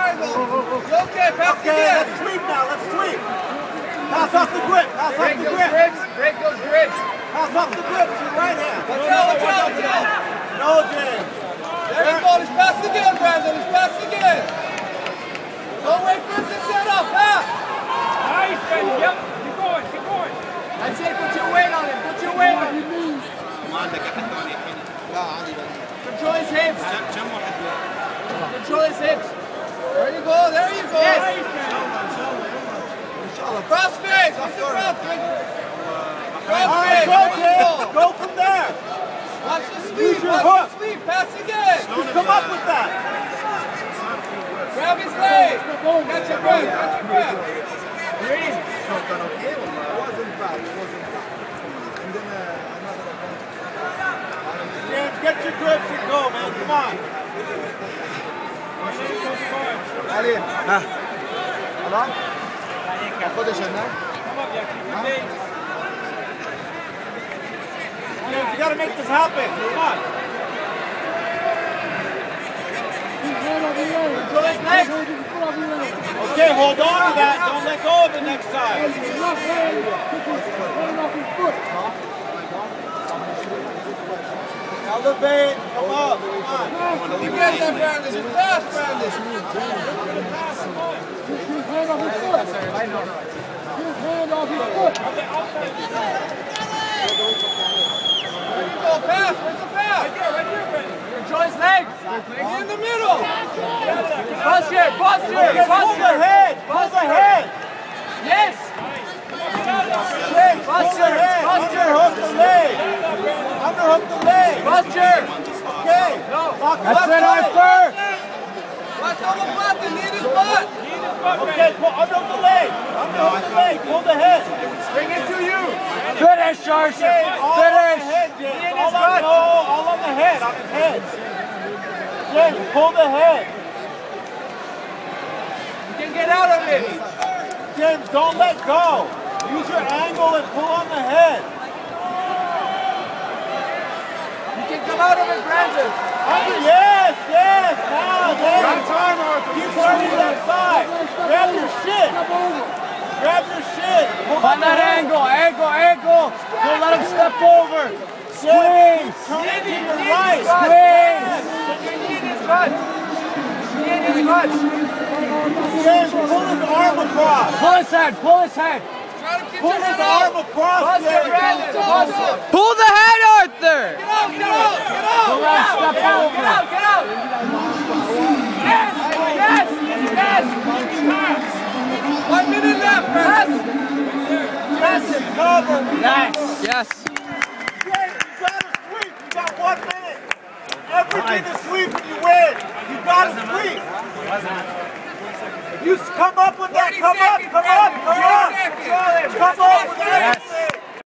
Okay, pass again. Let's sweep now. Let's sweep. Pass off the grip. Pass off the grip. Break those grips. Pass off the grip to your right hand. Watch out. No, James. There you go. Let's pass again, Brandon. Let's pass again. Don't wait for it to set up. Pass. Nice, Brandon. Yep. Keep going. That's it. Put your weight on him. Put your weight on him. Control his hips. Control his hips. There you go. Yes. Crossface. Crossface. Go from there. Watch the sweep. Pass again. Just come up with that. Grab his leg. Catch your breath. Ready? James, get your grips and go, man. Come on. Allez. Alors? Pas de chaîne, James, you gotta make this happen. Come on. Control his legs. Okay, hold on to that. Don't let go of it next time. Elevate. Come up. Come on. You get that, Brandon. It's fast, Brandon. There you go. Pass. Where's the pass? Right there, Brandon. Control his legs. Legs in the middle. Posture. Pull the head. Pull the head. Yes. James, pull the head. Underhook the leg. Underhook the leg. Posture. Okay. That's it, Arther. Watch on the butt. They need his butt. Okay, underhook the leg. Underhook the leg. Pull the head. Bring it to you. Finish, Arther. Finish. All on the head. On his head. James, pull the head. You can get out of it. James, don't let go. Use your angle and pull on the head. You can come out of it, Brandon. Yes. Now, James. Keep turning that side. Grab your shit. Find that angle. Don't let him step over. Squeeze. Turn it to your right. Squeeze. James, pull his arm across. Pull his head. Pull his arm across. Pull the head, Arther. Get out. Don't let him step over. Get out. Yes. 1 minute left, Brandon. Cover. Nice. Yes. James, you gotta sweep. You got 1 minute. Everything is sweep and you win. You gotta sweep. You come up with that. Come up with that.